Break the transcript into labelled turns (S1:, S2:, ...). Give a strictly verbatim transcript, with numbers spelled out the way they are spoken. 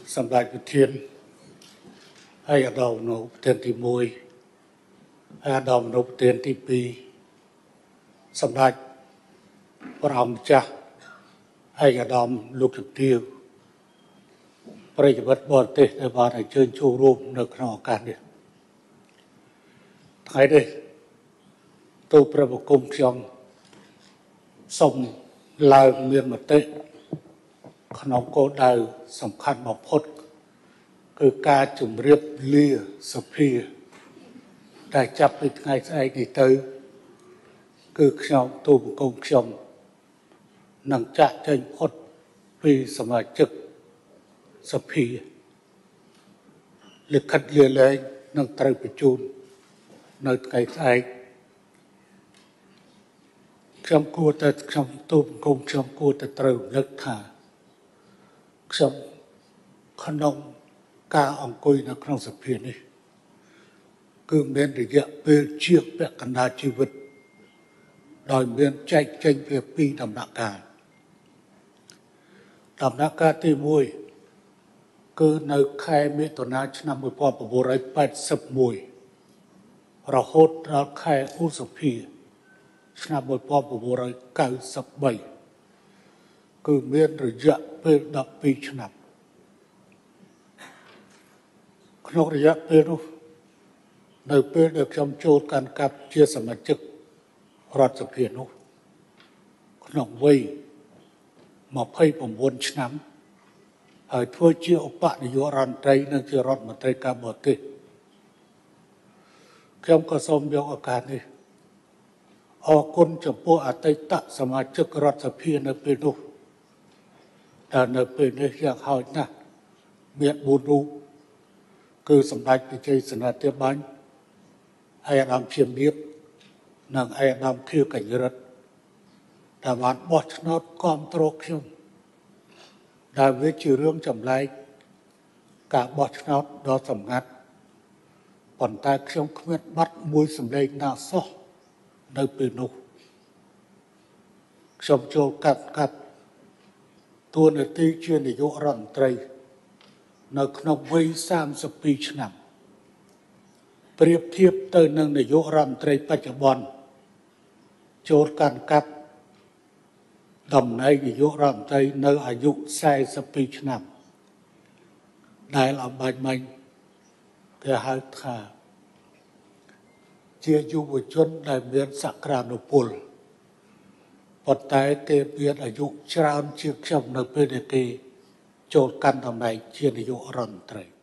S1: សម្ដេចប្រធានហើយអាដាមនៅប្រធានទីមួយហើយអាដាមនៅប្រធានទីពីរសម្ដេចព្រះអង្គម្ចាស់ហើយអាដាមលោកជំទាវប្រិយមិត្តបរទេសដែលបានអញ្ជើញចូលរួមនៅក្នុងឱកាសនេះថ្ងៃនេះទូលព្រះបង្គំខ្ញុំសូមឡើងមានមតិក្នុងគោលដៅសំខាន់បំផុតគឺការជម្រាបលាសភាដែលចាប់ពីថ្ងៃស្អែកនេះទៅគឺខ្ញុំទូលបង្គំខ្ញុំនឹងចាក់ចេញផុតពីសមាជិកសភាលិខិតលាលែងនឹងត្រូវបញ្ជូននៅថ្ងៃស្អែកខ្ញុំគួរតែខ្ញុំទូលបង្គំខ្ញុំគួរតែត្រូវរំលឹកថាខ្ញុំក្នុងការអង្គុយនៅក្នុងសភានេះគឺមានរយៈពេលជាងពាក់កណ្ដាលជីវិតដោយមានចែកចេញវាពីរដំណាក់កាលដំណាក់កាលទីមួយគឺនៅខែមិថុនាឆ្នាំmột nghìn chín trăm tám mươi mốtរហូតដល់ខែឧសភាឆ្នាំmột nghìn chín trăm chín mươi baគឺមានរយៈពេលដប់ពីរឆ្នាំក្នុងរយៈពេលនោះនៅពេលដែលខ្ញុំចូលកាន់កាប់ជាសមាជិករដ្ឋសភានោះក្នុងវ័យ29ឆ្នាំហើយធ្វើជាឧបនាយករដ្ឋមន្ត្រីនិងជារដ្ឋមន្ត្រីការបរទេសខ្ញុំក៏សូមយកឱកាសនេះអរគុណចំពោះអតីតសមាជិករដ្ឋសភានៅពេលនោះដែលនៅពេលនេះយ៉ាងហោចណាស់មានបួនរូបគឺសម្ដេចវិជ័យសេនាធិបាញ់ហើយអាដាមឈៀមរាបនិងអាដាមខៀវកញ្ញរិទ្ធដែលបានបោះឆ្នោតគាំទ្រខ្ញុំដែលវាជារឿងចម្លែកការបោះឆ្នោតដ៏សម្ងាត់ប៉ុន្តែខ្ញុំគ្មានបាត់មួយសម្លេងណាសោះនៅពេលនោះខ្ញុំចូលកាត់កាត់តួនាទីជានាយករដ្ឋមន្ត្រីនៅក្នុងវ័យសាមសិបពីរឆ្នាំប្រៀបធៀបទៅនឹងនាយករដ្ឋមន្ត្រីបច្ចុប្បន្នចូលកាន់កាប់តំណែងនាយករដ្ឋមន្ត្រីនៅអាយុสี่สิบពីរឆ្នាំដែលអំបញ្ញមិញគេហៅថាជាយុវជនដែលមានសក្តានុពលប៉ុន្តែគេមានអាយុច្រើនជាងខ្ញុំនៅពេលដែលគេចូលកាន់តំណែងជានាយករដ្ឋមន្ត្រី